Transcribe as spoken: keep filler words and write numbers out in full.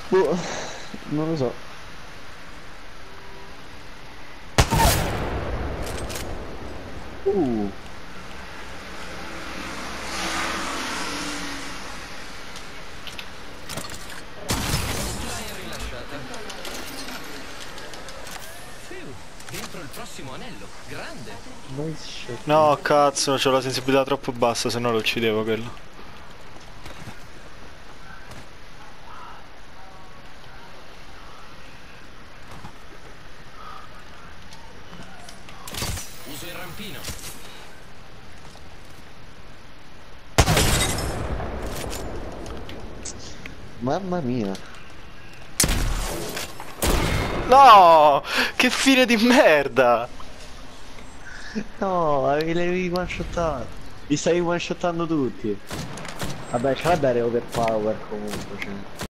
Boh, non lo so. Uh, L'hai rilasciata. Fiu, dentro il prossimo anello. Grande. nice shot. No, cazzo, c'ho la sensibilità troppo bassa, se no lo uccidevo quello. Uso il rampino. Mamma mia. No! Che fine di merda! No, li avevi one shottato. Li stavi one shottando tutti. Vabbè, c'è da dare overpower comunque, cioè.